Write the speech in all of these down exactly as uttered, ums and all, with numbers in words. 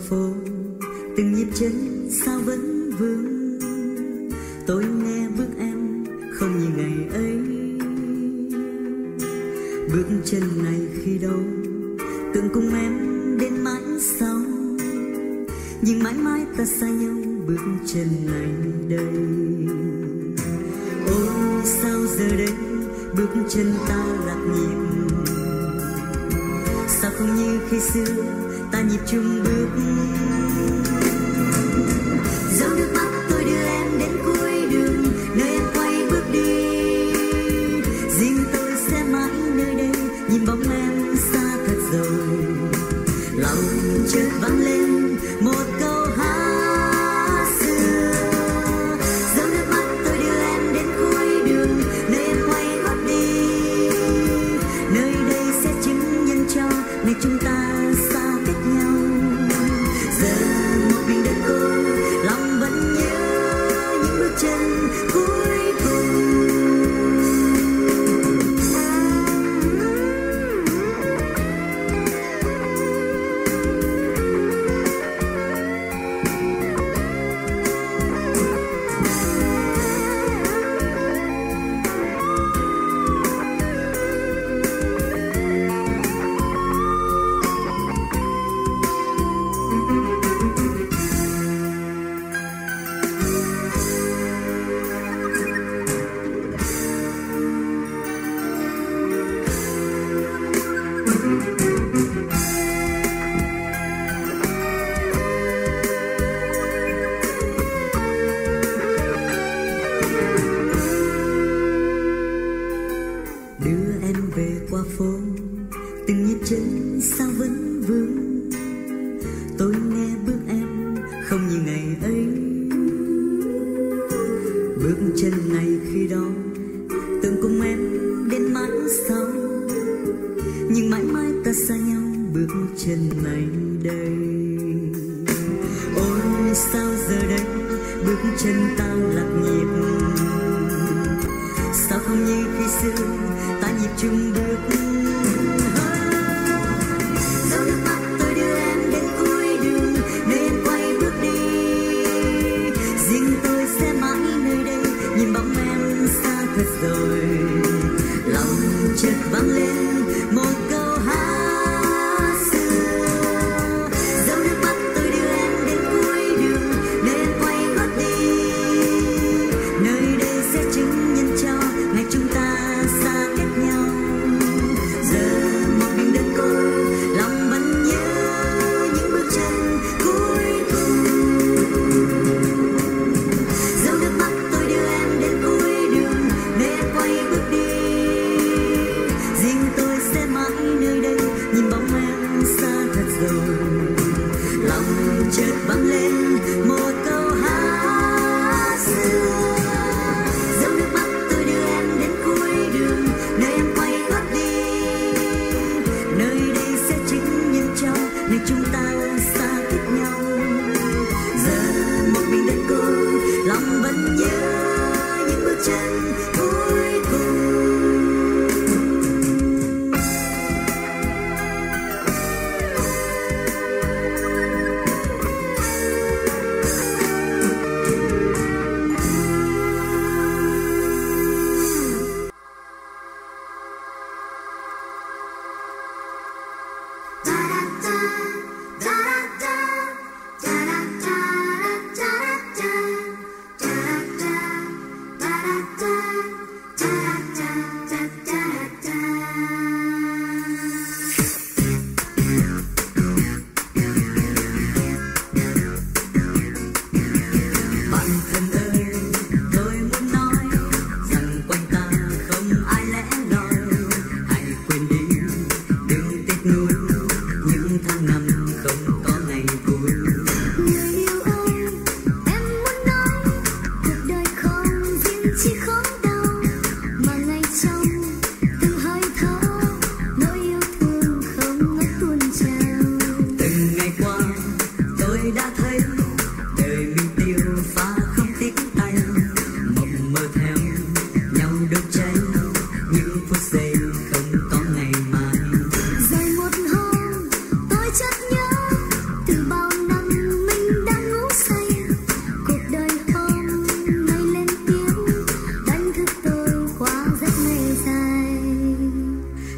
phố, từng nhịp chân sao vẫn vương. Tôi nghe bước em không như ngày ấy. Bước chân này khi đâu tưởng cùng em đến mãi sau, nhưng mãi mãi ta xa nhau bước chân này đây. Ôi sao giờ đây bước chân ta lạc nhịp, sao không như khi xưa ta nhịp chung bước. Dẫu nước mắt tôi đưa em đến cuối đường, nơi em quay bước đi, riêng tôi sẽ mãi nơi đây nhìn bóng em xa thật rồi. Lòng chợt vang lên một câu hát xưa. Dẫu nước mắt tôi đưa em đến cuối đường, nơi em quay gót đi, nơi đây sẽ chứng nhân cho ngày chúng ta xa cách nhau. Giờ một mình đất cô, lòng vẫn nhớ những bước chân cuối cùng. Đưa em về qua phố, từng nhịp chân sao vẫn vương. Tôi nghe bước em không như ngày ấy. Bước chân này khi đó tưởng cùng em đến mãi sau, nhưng mãi mãi ta xa nhau bước chân này đây. Ôi sao giờ đây bước chân ta lạc nhịp, sao không như khi xưa ta nhịp chung bước. Dẫu nước mắt tôi đưa em đến cuối đường, nơi em quay bước đi, riêng tôi sẽ mãi nơi đây nhìn bóng em xa thật rồi. Lòng chợt vang lên một câu hát xưa. Dẫu nước mắt tôi đưa em đến cuối đường, nơi em quay gót đi,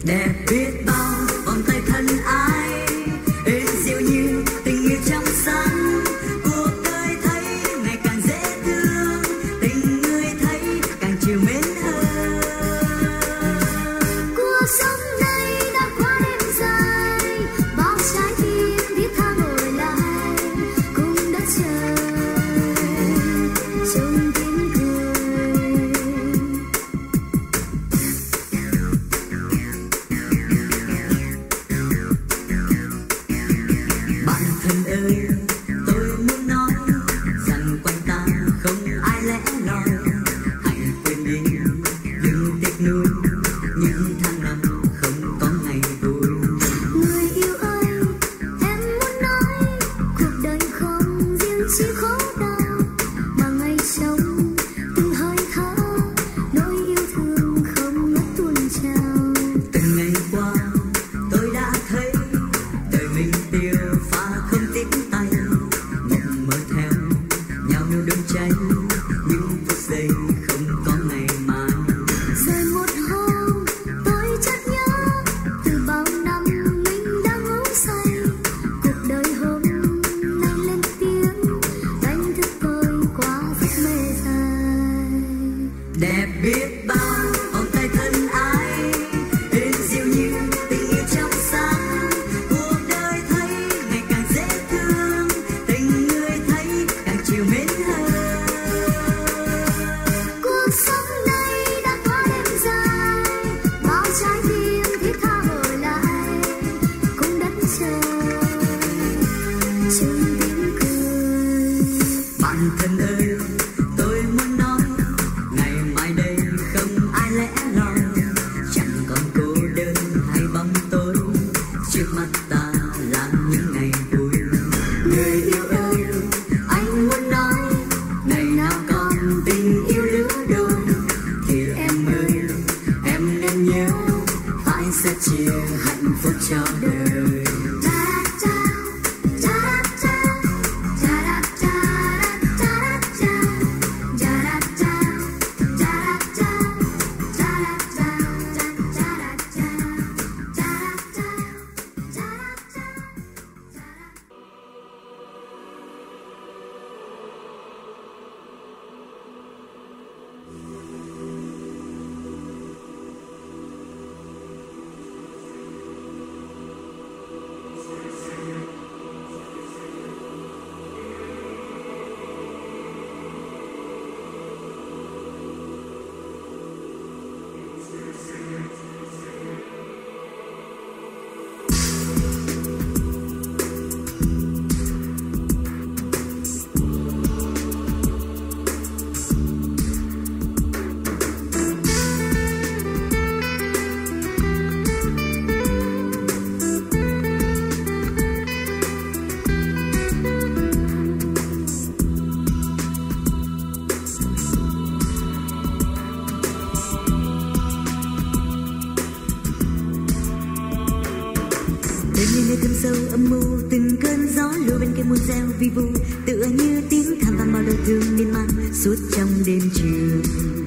đẹp biết bao vòng tay thân ái, êm dịu như tình yêu trong sáng. Cuộc đời thấy ngày càng dễ thương, tình người thấy càng chiều mến hơn. Cuộc sống này đã qua đêm dài, bao trái tim thiết tha ngồi lại cùng đất trời trong tiếng cười. Bạn thân ơi, tôi muốn nói rằng quanh ta không ai lẽ loi. Hãy quên đi những tiếc nuối, những tháng năm không có ngày vui. Người yêu ơi, em muốn nói cuộc đời không riêng chỉ khổ đau, mà ngày sống từng hơi thở nỗi yêu thương không ngớt tuôn trào. Từng ngày qua tôi đã thấy đời mình tiêu pha không tiếc tay, mộng mơ theo nhau như đêm cháy, những phút giây không có ngày mai. Rồi một hôm tôi chợt nhớ từ bao năm mình đã ngủ say, cuộc đời hôm nay lên tiếng đánh thức tôi qua giấc mê dài. Đẹp biết bao vòng tay thân ái, êm dịu như tình yêu trong sáng. Cuộc đời thấy ngày càng dễ thương, tình người thấy càng chiều mến hơn. Cuộc sống này đã qua đêm dài, bao trái tim thiết tha hồi lại cùng đất trời trong tiếng cười. Bạn thân ơi, tôi muốn nói ngày mai đây không ai lẽ loi, chẳng còn cô đơn hay bóng tối, trước mắt ta là những ngày vui. Người yêu ơi, anh muốn nói ngày nào còn tình yêu lứa đôi, thì em ơi em nên nhớ phải sẽ chia hạnh phúc cho đời. Đêm như nơi thâm sâu âm mưu, từng cơn gió lùa bên kia muôn reo vi vu, tựa như tiếng than vang bao đau thương miên man suốt trong đêm trường.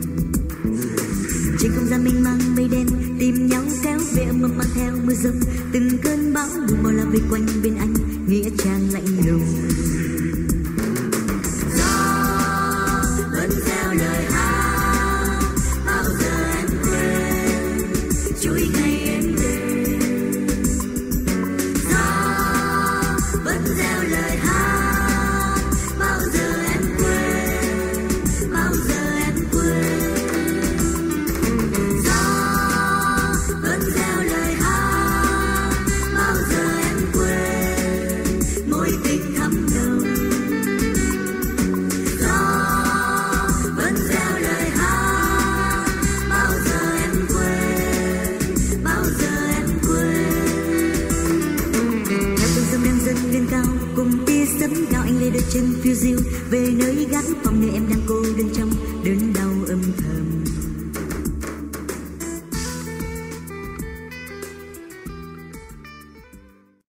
Trên không gian mênh mang mây đen tìm nhau kéo về âm ầm mang theo mưa rông, từng cơn bão lùa bao la vây quanh bên anh nghĩa trang lạnh lùng. Gió vẫn reo lời hát, bao giờ em quên chuỗi ngày em đến. Gió vẫn reo lời hát, bao giờ em quên, bao giờ em quên. Gió vẫn reo lời hát, bao giờ em quên mối tình thắm nồng. Gió vẫn reo lời hát, bao giờ em quên, bao giờ em quên. Theo cơn sông đang dâng lên cao, cùng tia sấm gào anh lê đôi chân phiêu diêu về nơi gác phòng nơi em đang cô